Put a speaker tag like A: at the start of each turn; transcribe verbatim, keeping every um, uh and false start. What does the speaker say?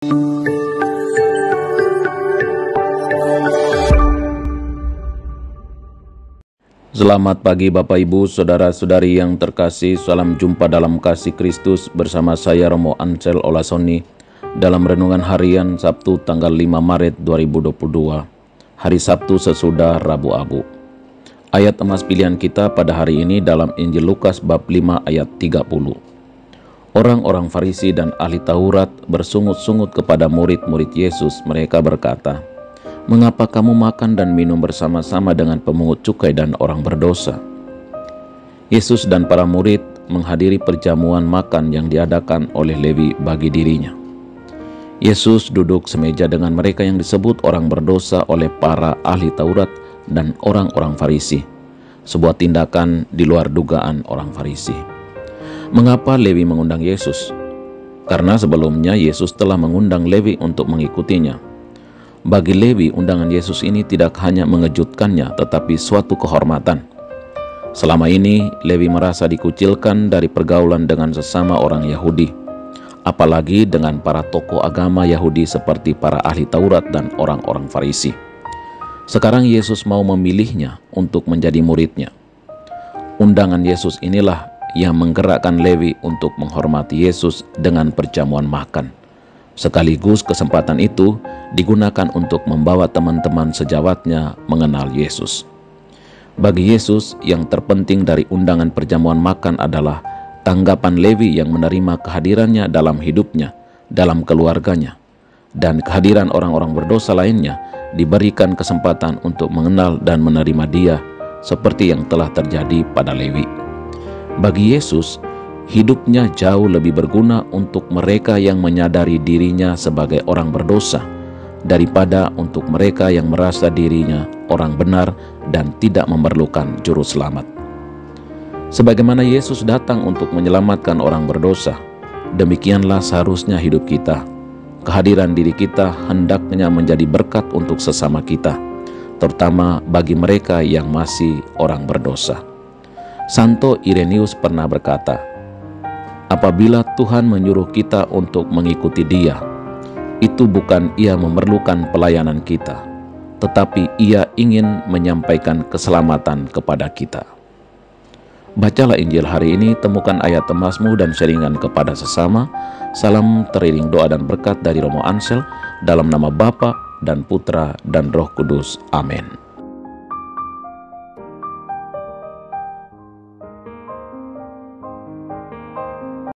A: Selamat pagi Bapak Ibu, Saudara-saudari yang terkasih. Salam jumpa dalam kasih Kristus bersama saya Romo Ansel Olasoni dalam renungan harian Sabtu tanggal lima Maret dua ribu dua puluh dua, hari Sabtu sesudah Rabu Abu. Ayat emas pilihan kita pada hari ini dalam Injil Lukas bab lima ayat tiga puluh. Orang-orang Farisi dan ahli Taurat bersungut-sungut kepada murid-murid Yesus. Mereka berkata, "Mengapa kamu makan dan minum bersama-sama dengan pemungut cukai dan orang berdosa?" Yesus dan para murid menghadiri perjamuan makan yang diadakan oleh Lewi bagi dirinya. Yesus duduk semeja dengan mereka yang disebut orang berdosa oleh para ahli Taurat dan orang-orang Farisi, sebuah tindakan di luar dugaan orang Farisi. Mengapa Lewi mengundang Yesus? Karena sebelumnya Yesus telah mengundang Lewi untuk mengikutinya. Bagi Lewi, undangan Yesus ini tidak hanya mengejutkannya, tetapi suatu kehormatan. Selama ini, Lewi merasa dikucilkan dari pergaulan dengan sesama orang Yahudi, apalagi dengan para tokoh agama Yahudi seperti para ahli Taurat dan orang-orang Farisi. Sekarang Yesus mau memilihnya untuk menjadi muridnya. Undangan Yesus inilah yang menggerakkan Lewi untuk menghormati Yesus dengan perjamuan makan. Sekaligus kesempatan itu digunakan untuk membawa teman-teman sejawatnya mengenal Yesus. Bagi Yesus, yang terpenting dari undangan perjamuan makan adalah tanggapan Lewi yang menerima kehadirannya dalam hidupnya, dalam keluarganya, dan kehadiran orang-orang berdosa lainnya diberikan kesempatan untuk mengenal dan menerima dia seperti yang telah terjadi pada Lewi. Bagi Yesus, hidupnya jauh lebih berguna untuk mereka yang menyadari dirinya sebagai orang berdosa daripada untuk mereka yang merasa dirinya orang benar dan tidak memerlukan juru selamat. Sebagaimana Yesus datang untuk menyelamatkan orang berdosa, demikianlah seharusnya hidup kita. Kehadiran diri kita hendaknya menjadi berkat untuk sesama kita, terutama bagi mereka yang masih orang berdosa. Santo Irenaeus pernah berkata, "Apabila Tuhan menyuruh kita untuk mengikuti Dia, itu bukan Ia memerlukan pelayanan kita, tetapi Ia ingin menyampaikan keselamatan kepada kita." Bacalah Injil hari ini, temukan ayat emasmu dan sharingan kepada sesama. Salam teriring doa dan berkat dari Romo Ansel, dalam nama Bapa dan Putra dan Roh Kudus. Amin.